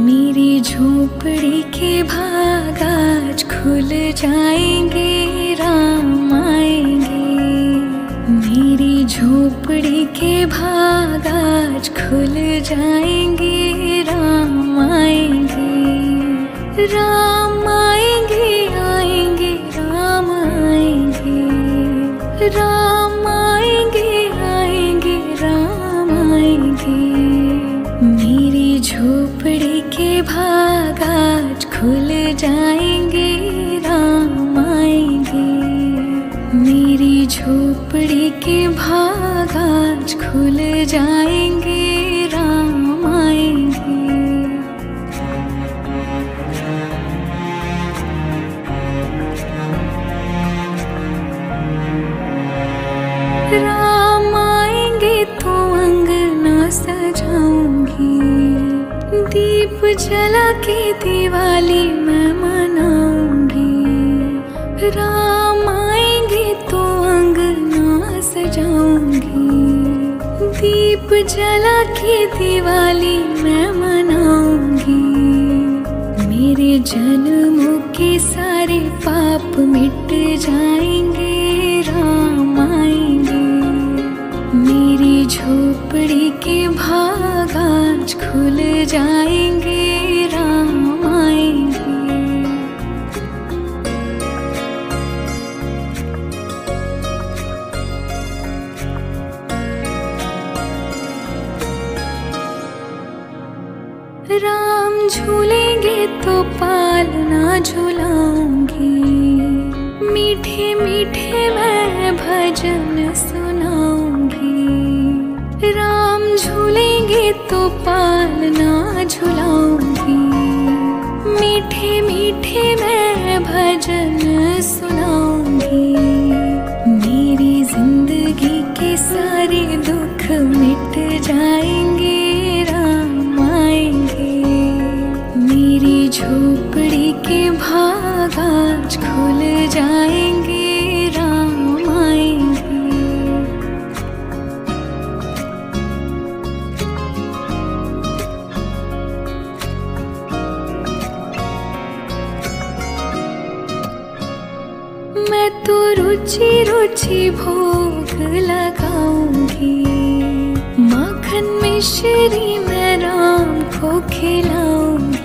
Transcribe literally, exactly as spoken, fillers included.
मेरी झोपड़ी के भाग आज खुल जाएंगे, राम आएंगे। मेरी झोपड़ी के भाग आज खुल जाएंगे, राम आएंगे। राम आएंगे आएंगे राम आएंगे, राम आएंगे आएंगे राम आएंगे। मेरी झोपड़ी के भाग आज खुल जाएंगे, राम आएंगे। मेरी झोपड़ी के भाग आज खुल जाएंगे, राम आएंगे। राम आएंगे तो अंगना सजाऊंगी, दीप जला के दिवाली मैं मनाऊंगी। राम आएंगे तो अंगना सजाऊंगी, दीप जला के दिवाली मैं मनाऊंगी। मेरे जन्मों के सारे पाप मिट जाएंगे, राम आएंगे। मेरी झोपड़ी के भाग आज खुल जाएंगे, राम आएंगे। राम झूलेंगे तो पालना झुलाऊंगी, मीठे मीठे मैं भजन सुनाऊंगी। राम झूलेंगे तो पालना झुलाऊंगी, मीठे मीठे मैं भजन सुनाऊंगी। मेरी जिंदगी के सारे दुख मिट जाएंगे, राम आएंगे। मेरी झोपड़ी के भाग आज खुल जाएंगे, राम आएंगे। मैं तो रुचि रुचि भोग लगाऊंगी, माखन मिश्री मैं राम को खिलाऊंगी।